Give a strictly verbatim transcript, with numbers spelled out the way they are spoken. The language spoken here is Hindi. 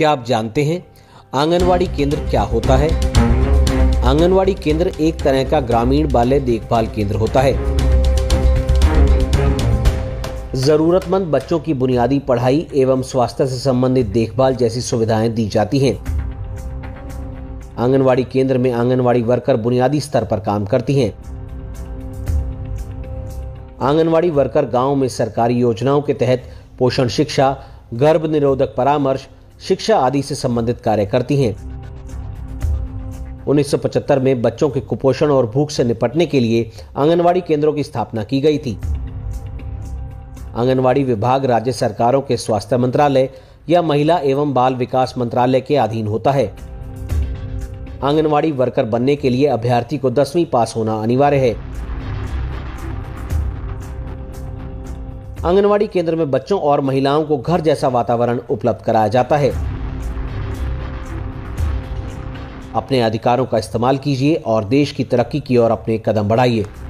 क्या आप जानते हैं आंगनवाड़ी केंद्र क्या होता है? आंगनवाड़ी केंद्र एक तरह का ग्रामीण बाल देखभाल केंद्र होता है। जरूरतमंद बच्चों की बुनियादी पढ़ाई एवं स्वास्थ्य से संबंधित देखभाल जैसी सुविधाएं दी जाती हैं। आंगनवाड़ी केंद्र में आंगनवाड़ी वर्कर बुनियादी स्तर पर काम करती हैं। आंगनवाड़ी वर्कर गांव में सरकारी योजनाओं के तहत पोषण शिक्षा, गर्भ निरोधक परामर्श, शिक्षा आदि से संबंधित कार्य करती हैं। उन्नीस सौ पचहत्तर में बच्चों के कुपोषण और भूख से निपटने के लिए आंगनवाड़ी केंद्रों की स्थापना की गई थी। आंगनवाड़ी विभाग राज्य सरकारों के स्वास्थ्य मंत्रालय या महिला एवं बाल विकास मंत्रालय के अधीन होता है। आंगनवाड़ी वर्कर बनने के लिए अभ्यर्थी को दसवीं पास होना अनिवार्य है। आंगनवाड़ी केंद्र में बच्चों और महिलाओं को घर जैसा वातावरण उपलब्ध कराया जाता है। अपने अधिकारों का इस्तेमाल कीजिए और देश की तरक्की की ओर अपने कदम बढ़ाइए।